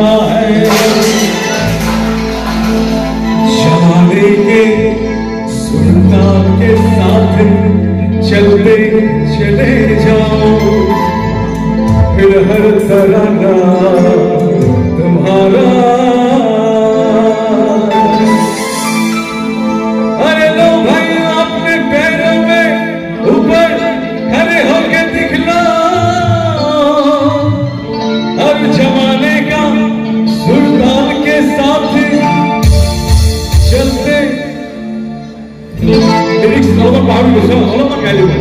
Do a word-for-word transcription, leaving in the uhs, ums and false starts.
जमाने के सुल्तान के साथ चलते चले जाओ, फिर हर तराना तुम्हारा। अरे लो भाई अपने पैरों में ऊपर खड़े होके दिखलाओ, हर जमाने का सुल्तान के साथ चलते। लिरिक्स नॉर्मल पहाड़ी भाषा नॉर्मल क्या लिखा है?